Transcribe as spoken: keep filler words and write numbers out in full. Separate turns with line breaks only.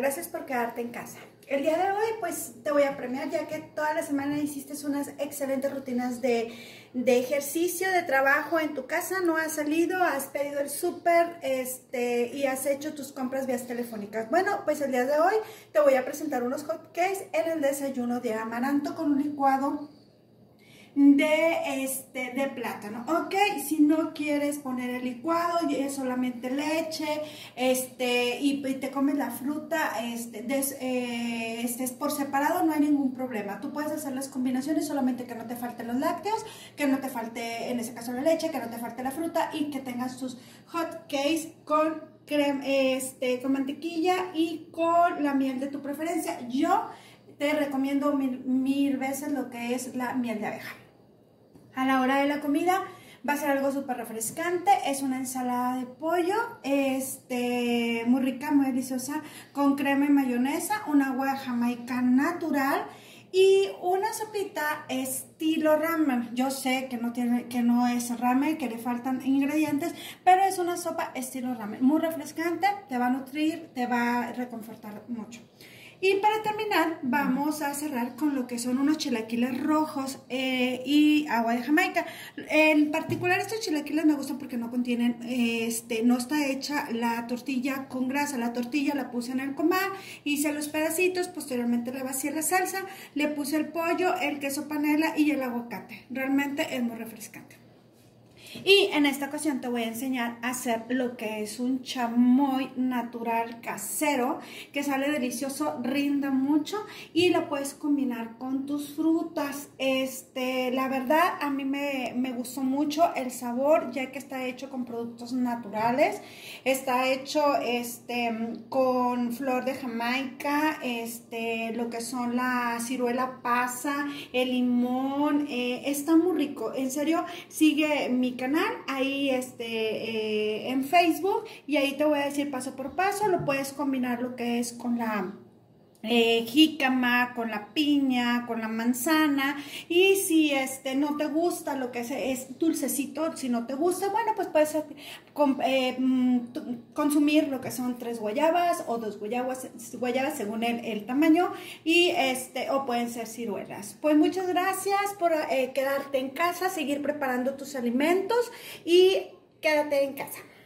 gracias por quedarte en casa. El día de hoy pues te voy a premiar ya que toda la semana hiciste unas excelentes rutinas de, de ejercicio, de trabajo en tu casa, no has salido, has pedido el súper este, y has hecho tus compras vías telefónicas. Bueno, pues el día de hoy te voy a presentar unos hotcakes en el desayuno de amaranto con un licuado de este de plátano. Ok, si no quieres poner el licuado y es solamente leche este y, y te comes la fruta este, des, eh, este es por separado, no hay ningún problema. Tú puedes hacer las combinaciones, solamente que no te falten los lácteos, que no te falte en ese caso la leche, que no te falte la fruta y que tengas tus hot cakes con crema, este, con mantequilla y con la miel de tu preferencia. Yo te recomiendo mil, mil veces lo que es la miel de abeja. A la hora de la comida va a ser algo súper refrescante. Es una ensalada de pollo, este, muy rica, muy deliciosa, con crema y mayonesa, un agua de Jamaica natural y una sopita estilo ramen. Yo sé que no, tiene, que no es ramen, que le faltan ingredientes, pero es una sopa estilo ramen, muy refrescante, te va a nutrir, te va a reconfortar mucho. Y para terminar vamos a cerrar con lo que son unos chilaquiles rojos eh, y agua de Jamaica. En particular estos chilaquiles me gustan porque no contienen, eh, este, no está hecha la tortilla con grasa. La tortilla la puse en el comal, hice los pedacitos, posteriormente le vacié la salsa, le puse el pollo, el queso panela y el aguacate. Realmente es muy refrescante. Y en esta ocasión te voy a enseñar a hacer lo que es un chamoy natural casero, que sale delicioso, rinde mucho y lo puedes combinar con tus frutas. Este, la verdad a mí me, me gustó mucho el sabor, ya que está hecho con productos naturales, está hecho este, con flor de Jamaica, este, lo que son la ciruela pasa, el limón, eh, está muy rico. En serio, sigue mi canal ahí este eh, en Facebook y ahí te voy a decir paso por paso. Lo puedes combinar lo que es con la eh, jícama, con la piña, con la manzana, y si este no te gusta lo que es, es dulcecito, si no te gusta, bueno, pues puedes eh, consumir lo que son tres guayabas o dos guayabas, guayabas según el, el tamaño, y este o pueden ser ciruelas. Pues muchas gracias por eh, quedarte en casa, seguir preparando tus alimentos y quédate en casa.